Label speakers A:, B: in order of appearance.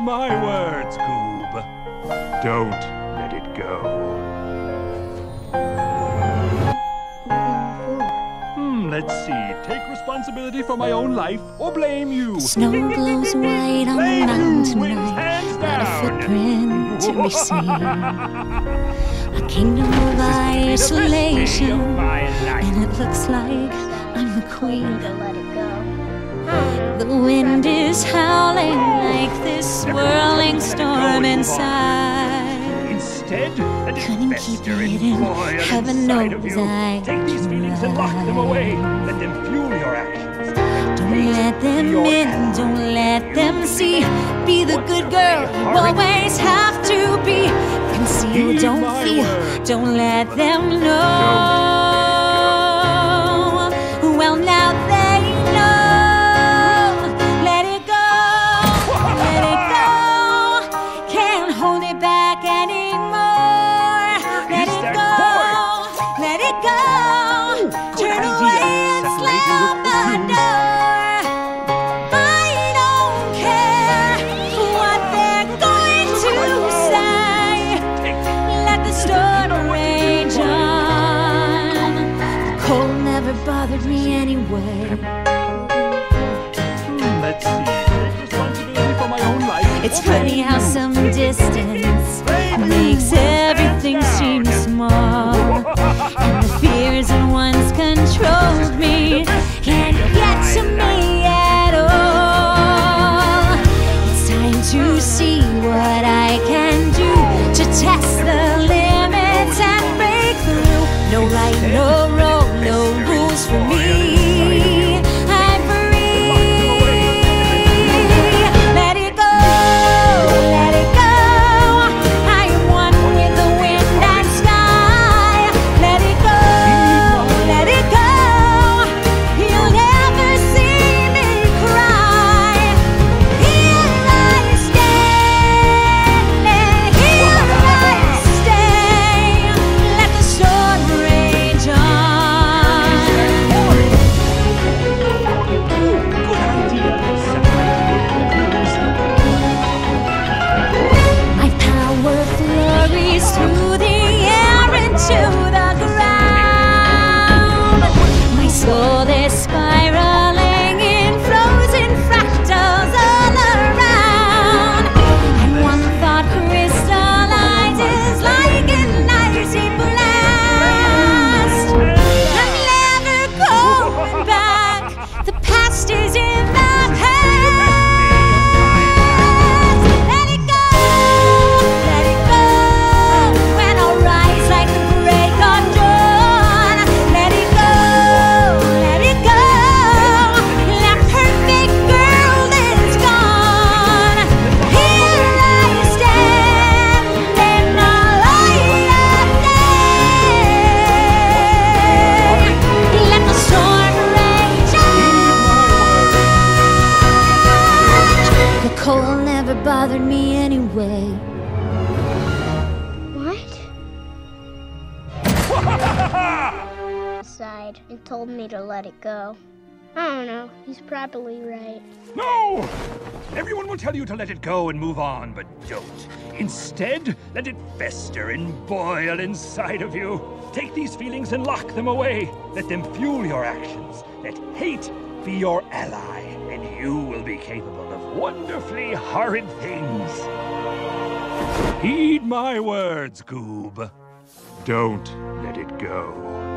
A: my words, Goob. Don't let it go. Let's see. Take responsibility for my own life or blame you.
B: Snow glows white on the mountain tonight. Not a footprint to be seen. A kingdom of isolation, and it looks like I'm the queen. The wind is howling like this swirling storm inside. Couldn't keep it in. Heaven knows I
A: take these feelings and lock them away. Let them fuel your actions.
B: Don't let them in. Don't let them see. Be the good girl you always have to be. Conceal, don't feel. Don't let them know. Well, now they know. Let it go. Let it go. Can't hold it back anymore. Let it go. Let it go. Turn away and slam the door. I don't care what they're going to say. Let the storm rage on. The cold never bothered me anyway.
A: Let's see. Take responsibility for my own life.
B: It's funny how some distance makes everything seem small. And the fears that once controlled me can't get to me at all. It's time to see what I can do to test the limits and break through. No right, no wrong, no rules for me. I'm free. Let it go, let it go. I am one with the wind and sky. Let it go, let it go. You'll never see me cry. Here I stand, here I stay. Let the storm rage on. My power flurries through the air into the ground. My soul is spiraling in frozen fractals all around. And one thought crystallizes like an icy blast. I'm never going back. The past is in the past. Let it go, let it go. When I'll rise like the break of dawn. Let it go, let it go. That perfect girl is gone. Here I stand in the light of day. Let the storm rage on. The cold never bothered me anyway.
C: What? Aside and told me to let it go. I don't know. He's probably right.
A: No! Everyone will tell you to let it go and move on, but don't. Instead, let it fester and boil inside of you. Take these feelings and lock them away. Let them fuel your actions. Let hate be your ally, and you will be capable of wonderfully horrid things. Heed my words, Goob. Don't let it go.